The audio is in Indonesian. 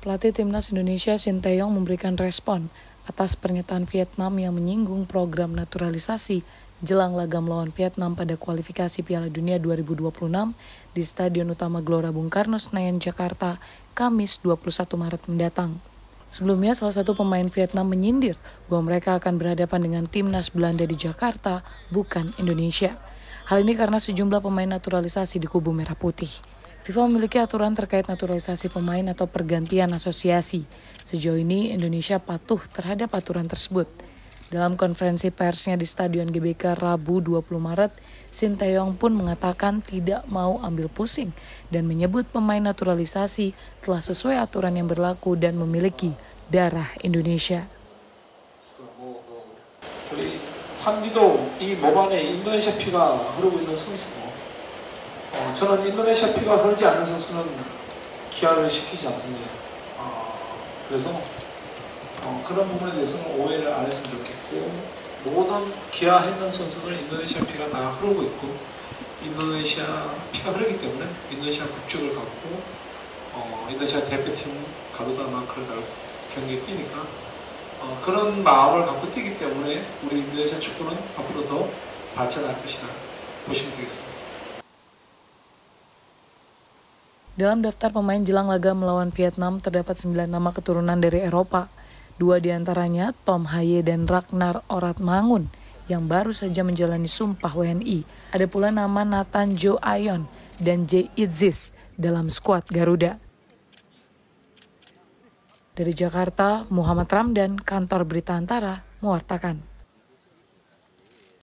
Pelatih Timnas Indonesia Shin Tae-yong memberikan respon atas pernyataan Vietnam yang menyinggung program naturalisasi jelang laga melawan Vietnam pada kualifikasi Piala Dunia 2026 di Stadion Utama Gelora Bung Karno, Senayan, Jakarta, Kamis 21 Maret mendatang. Sebelumnya, salah satu pemain Vietnam menyindir bahwa mereka akan berhadapan dengan Timnas Belanda di Jakarta, bukan Indonesia. Hal ini karena sejumlah pemain naturalisasi di kubu merah putih. FIFA memiliki aturan terkait naturalisasi pemain atau pergantian asosiasi. Sejauh ini Indonesia patuh terhadap aturan tersebut. Dalam konferensi persnya di Stadion GBK Rabu 20 Maret, Shin Tae-yong pun mengatakan tidak mau ambil pusing dan menyebut pemain naturalisasi telah sesuai aturan yang berlaku dan memiliki darah Indonesia. 산디도 이 몸 안에 인도네시아 피가 흐르고 있는 선수고 저는 인도네시아 피가 흐르지 않는 선수는 기아를 시키지 않습니다. 그래서 그런 부분에 대해서는 오해를 안 했으면 좋겠고 모든 기아했는 선수는 인도네시아 피가 다 흐르고 있고 인도네시아 피가 흐르기 때문에 인도네시아 국적을 갖고 인도네시아 대표팀 가르다 마크를 달고 경기에 뛰니까 그런 마음을 갖고 뛰기 때문에 우리 인도네시아 축구는 앞으로 더 발전할 것이다 보시면 되겠습니다. Dalam daftar pemain jelang laga melawan Vietnam terdapat 9 nama keturunan dari Eropa. 2 diantaranya Tom Haye dan Ragnar Oratmangun yang baru saja menjalani sumpah WNI. Ada pula nama Nathan Jo Ayon dan Jay Itzis dalam skuad Garuda. Dari Jakarta, Muhammad Ramdan, Kantor Berita Antara, mewartakan.